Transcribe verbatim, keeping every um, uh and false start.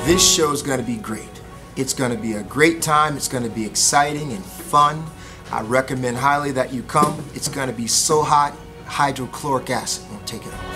This show is going to be great. It's going to be a great time. It's going to be exciting and fun. I recommend highly that you come. It's going to be so hot, hydrochloric acid won't take it away.